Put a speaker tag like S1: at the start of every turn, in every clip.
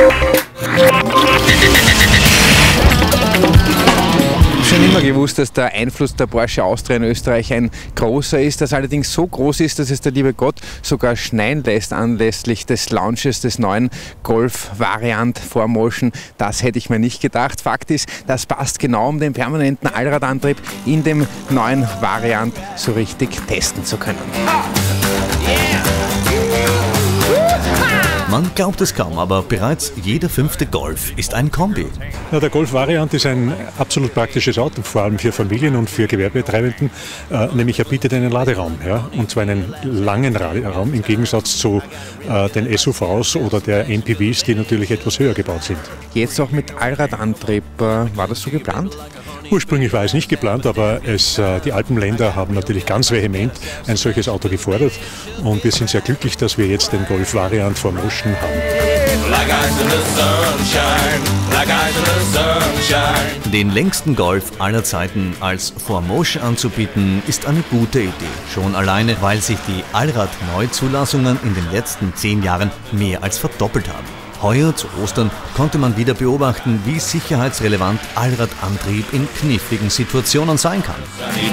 S1: Schon immer gewusst, dass der Einfluss der Porsche Austria in Österreich ein großer ist, das allerdings so groß ist, dass es der liebe Gott sogar schneien lässt anlässlich des Launches des neuen Golf-Variant 4Motion. Das hätte ich mir nicht gedacht. Fakt ist, das passt genau, um den permanenten Allradantrieb in dem neuen Variant so richtig testen zu können.
S2: Man glaubt es kaum, aber bereits jeder 5. Golf ist ein Kombi.
S3: Ja, der Golf-Variant ist ein absolut praktisches Auto, vor allem für Familien und für Gewerbetreibenden. Nämlich er bietet einen Laderaum, ja, und zwar einen langen Laderaum im Gegensatz zu den SUVs oder der MPVs, die natürlich etwas höher gebaut sind.
S1: Jetzt auch mit Allradantrieb, war das so geplant?
S3: Ursprünglich war es nicht geplant, aber die Alpenländer haben natürlich ganz vehement ein solches Auto gefordert und wir sind sehr glücklich, dass wir jetzt den Golf-Variant 4Motion haben.
S2: Den längsten Golf aller Zeiten als 4Motion anzubieten, ist eine gute Idee. Schon alleine, weil sich die Allrad-Neuzulassungen in den letzten 10 Jahren mehr als verdoppelt haben. Heuer zu Ostern konnte man wieder beobachten, wie sicherheitsrelevant Allradantrieb in kniffligen Situationen sein kann.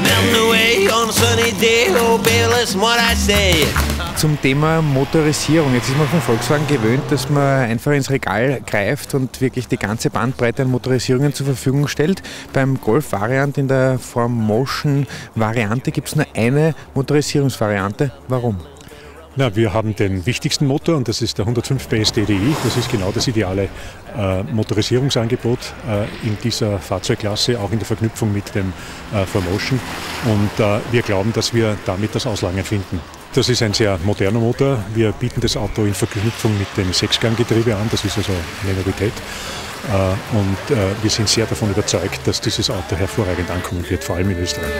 S1: Zum Thema Motorisierung. Jetzt ist man von Volkswagen gewöhnt, dass man einfach ins Regal greift und wirklich die ganze Bandbreite an Motorisierungen zur Verfügung stellt. Beim Golf-Variant in der 4Motion-Variante gibt es nur eine Motorisierungsvariante. Warum?
S3: Na, wir haben den wichtigsten Motor und das ist der 105 PS TDI. Das ist genau das ideale Motorisierungsangebot in dieser Fahrzeugklasse, auch in der Verknüpfung mit dem 4Motion. Und wir glauben, dass wir damit das Auslangen finden. Das ist ein sehr moderner Motor. Wir bieten das Auto in Verknüpfung mit dem 6-Gang-Getriebe an. Das ist also eine Novität. Und wir sind sehr davon überzeugt, dass dieses Auto hervorragend ankommen wird, vor allem in Österreich.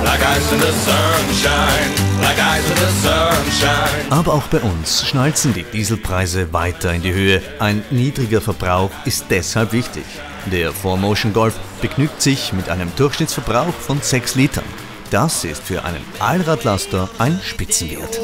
S2: Aber auch bei uns schnalzen die Dieselpreise weiter in die Höhe. Ein niedriger Verbrauch ist deshalb wichtig. Der 4Motion Golf begnügt sich mit einem Durchschnittsverbrauch von 6 Litern. Das ist für einen Allradlaster ein Spitzenwert.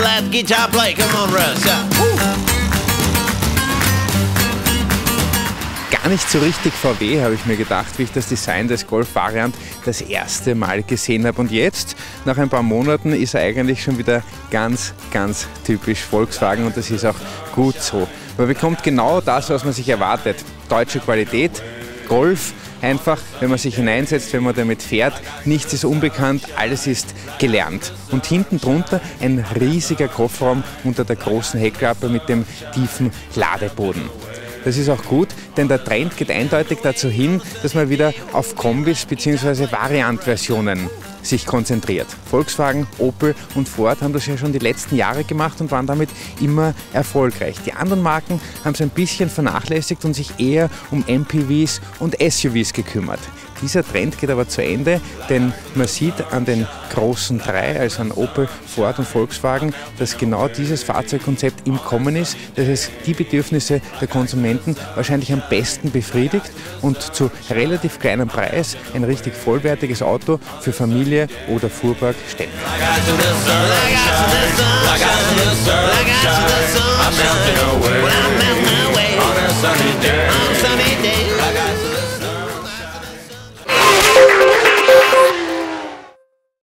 S1: Gar nicht so richtig VW, habe ich mir gedacht, wie ich das Design des Golf-Variant das erste Mal gesehen habe. Und jetzt, nach ein paar Monaten, ist er eigentlich schon wieder ganz, ganz typisch Volkswagen und das ist auch gut so. Man bekommt genau das, was man sich erwartet. Deutsche Qualität, Golf, einfach, wenn man sich hineinsetzt, wenn man damit fährt, nichts ist unbekannt, alles ist gelernt. Und hinten drunter ein riesiger Kofferraum unter der großen Heckklappe mit dem tiefen Ladeboden. Das ist auch gut, denn der Trend geht eindeutig dazu hin, dass man wieder auf Kombis bzw. Variantversionen sich konzentriert. Volkswagen, Opel und Ford haben das ja schon die letzten Jahre gemacht und waren damit immer erfolgreich. Die anderen Marken haben es ein bisschen vernachlässigt und sich eher um MPVs und SUVs gekümmert. Dieser Trend geht aber zu Ende, denn man sieht an den großen 3, also an Opel, Ford und Volkswagen, dass genau dieses Fahrzeugkonzept im Kommen ist, dass es die Bedürfnisse der Konsumenten wahrscheinlich am besten befriedigt und zu relativ kleinem Preis ein richtig vollwertiges Auto für Familie oder Fuhrpark stellt.
S4: I'm melting away on a sunny day.